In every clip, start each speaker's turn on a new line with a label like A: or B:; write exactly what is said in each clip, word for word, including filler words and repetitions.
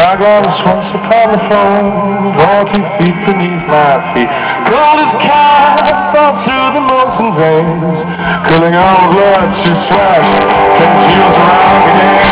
A: dragons once upon the throne, forty feet beneath my feet. Gold is cast all through the molten veins, cooling all blood to flesh, congeals around again.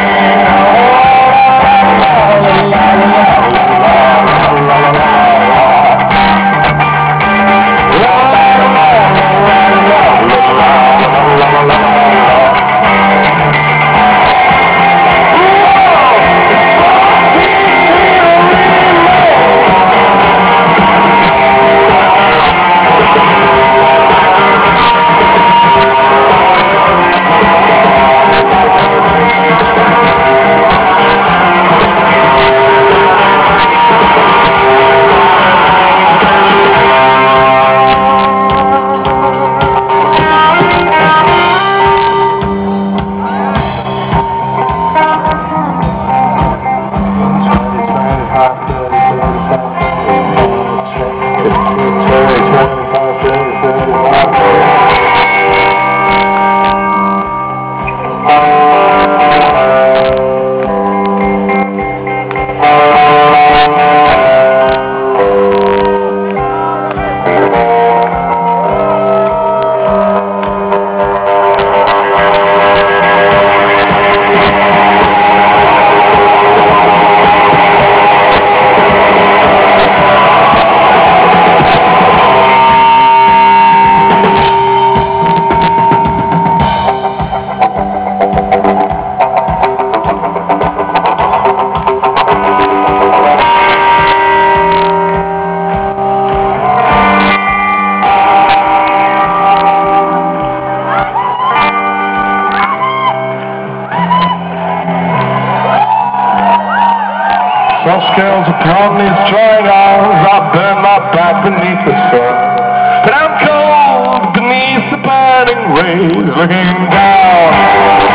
A: Soft scales upon these dry arms, I burn my back beneath the sun. But I'm cold beneath the burning rays, looking down.